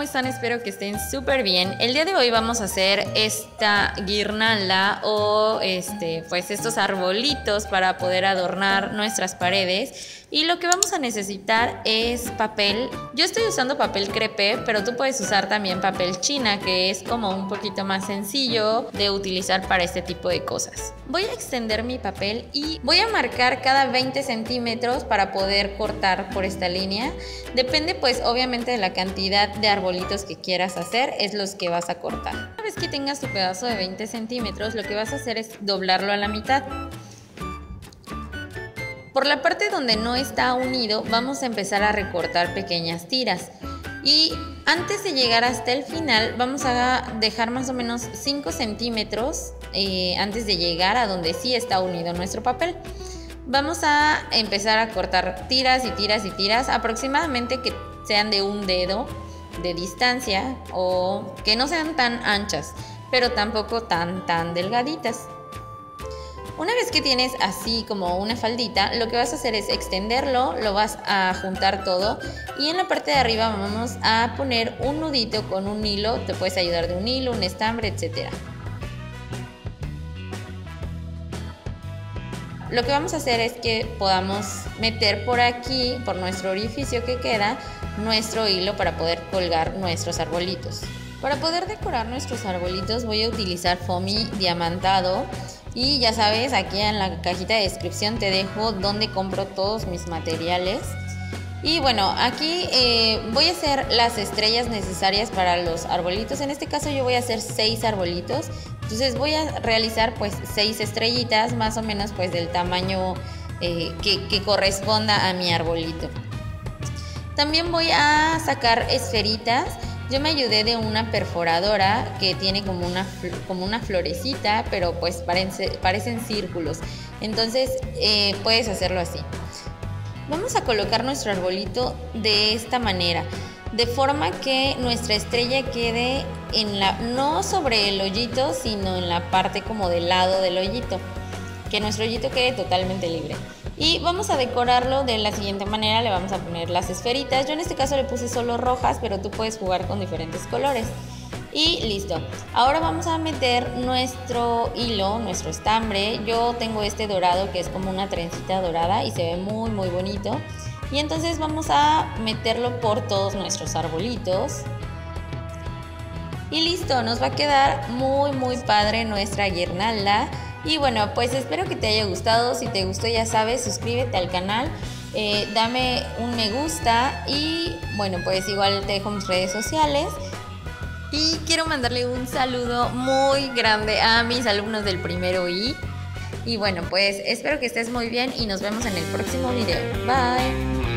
están? Espero que estén súper bien. El día de hoy vamos a hacer esta guirnalda o pues estos arbolitos para poder adornar nuestras paredes. Y lo que vamos a necesitar es papel. Yo estoy usando papel crepé, pero tú puedes usar también papel china, que es como un poquito más sencillo de utilizar para este tipo de cosas. Voy a extender mi papel y voy a marcar cada 20 centímetros para poder cortar por esta línea. Depende pues obviamente de la cantidad de arbolitos que quieras hacer, es los que vas a cortar. Una vez que tengas tu pedazo de 20 centímetros, lo que vas a hacer es doblarlo a la mitad. Por la parte donde no está unido, vamos a empezar a recortar pequeñas tiras. Y antes de llegar hasta el final, vamos a dejar más o menos 5 centímetros antes de llegar a donde sí está unido nuestro papel. Vamos a empezar a cortar tiras y tiras y tiras, aproximadamente que sean de un dedo de distancia o que no sean tan anchas, pero tampoco tan delgaditas. Una vez que tienes así como una faldita, lo que vas a hacer es extenderlo, lo vas a juntar todo y en la parte de arriba vamos a poner un nudito con un hilo, te puedes ayudar de un hilo, un estambre, etc. Lo que vamos a hacer es que podamos meter por aquí, por nuestro orificio que queda, nuestro hilo para poder colgar nuestros arbolitos. Para poder decorar nuestros arbolitos voy a utilizar foamy diamantado. Y ya sabes, aquí en la cajita de descripción te dejo donde compro todos mis materiales. Y bueno, aquí voy a hacer las estrellas necesarias para los arbolitos. En este caso yo voy a hacer 6 arbolitos. Entonces voy a realizar pues 6 estrellitas más o menos pues del tamaño que corresponda a mi arbolito. También voy a sacar esferitas. Yo me ayudé de una perforadora que tiene como una florecita, pero pues parecen círculos. Entonces puedes hacerlo así. Vamos a colocar nuestro arbolito de esta manera, de forma que nuestra estrella quede no sobre el hoyito, sino en la parte como del lado del hoyito. Que nuestro hoyito quede totalmente libre. Y vamos a decorarlo de la siguiente manera, le vamos a poner las esferitas. Yo en este caso le puse solo rojas, pero tú puedes jugar con diferentes colores. Y listo. Ahora vamos a meter nuestro hilo, nuestro estambre. Yo tengo este dorado que es como una trencita dorada y se ve muy bonito. Y entonces vamos a meterlo por todos nuestros arbolitos. Y listo, nos va a quedar muy padre nuestra guirnalda. Y bueno, pues espero que te haya gustado. Si te gustó, ya sabes, suscríbete al canal, dame un me gusta y bueno, pues igual te dejo mis redes sociales. Y quiero mandarle un saludo muy grande a mis alumnos del primero I. Y bueno, pues espero que estés muy bien y nos vemos en el próximo video. Bye.